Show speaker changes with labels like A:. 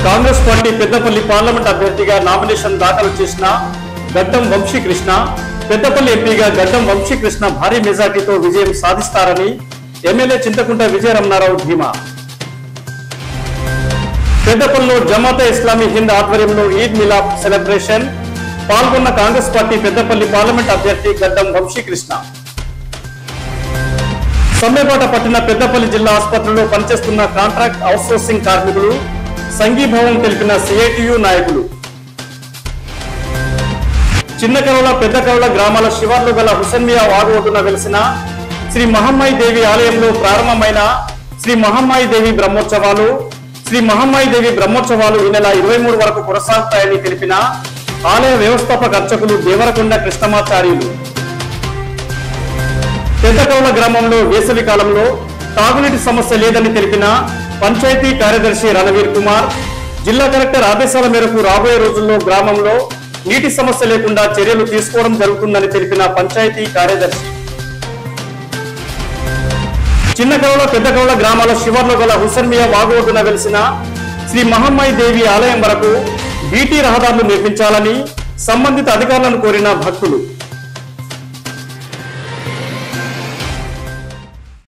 A: Congress party Peddapalli parliament అభ్యర్థిగా nomination దాఖలు చేసిన గడ్డం వంశీకృష్ణ పెద్దపల్లి ఎంపీగా గడ్డం వంశీకృష్ణ భారీ మెజార్టీతో విజయం సాధిస్తారని ఎమ్మెల్యే చింతకుంట విజయరమణారావు ధీమా. పెద్దపల్లిలో జమాతే ఇస్లామీ హింద్ ఆధ్వర్యంలో ఈద్ మిలాద్ సెలబ్రేషన్ పాల్గొన్న కాంగ్రెస్ పార్టీ పెద్దపల్లి పార్లమెంట్ అభ్యర్థి గడ్డం వంశీకృష్ణ. సమ్మెబాట పట్టిన పెద్దపల్లి జిల్లా ఆసుపత్రిలో పనిచేస్తున్న కాంట్రాక్ట్ అవుట్సోర్సింగ్ కార్మికులు సంఘీభావం తెలిపిన సిఐటియు నాయకులు. చిన్న కరవల పెద్ద కరవల గ్రామాల శివార్లు గల హుసేన్మియా వాగు ఒడ్డున వెలిసిన శ్రీ మహమ్మాయి దేవి ఆలయంలో ప్రారంభమైన శ్రీ మహమ్మాయి దేవి బ్రహ్మోత్సవాలు ఈ నెల 23 వరకు కొనసాగుతాయని తెలిపిన ఆలయ వ్యవస్థాపక అర్చకులు దేవరకొండ కృష్ణమాచార్యులు. పెద్దకౌల గ్రామంలో వేసవి కాలంలో తాగునీటి సమస్య లేదని తెలిపిన పంచాయతీ కార్యదర్శి రణవీర్ కుమార్. జిల్లా కలెక్టర్ ఆదేశాల మేరకు రాబోయే రోజుల్లో గ్రామంలో నీటి సమస్య లేకుండా చర్యలు తీసుకోవడం జరుగుతుందని తెలిపిన పంచాయతీ కార్యదర్శి. చిన్న కౌల పెద్ద కౌల గ్రామాల శివార్లో గల హుసేన్మియా వాగు ఒడ్డున వెలిసిన శ్రీ మహమ్మాయి దేవి ఆలయం వరకు బీటీ రహదారులు నిర్మించాలని సంబంధిత అధికారులను కోరిన భక్తులు.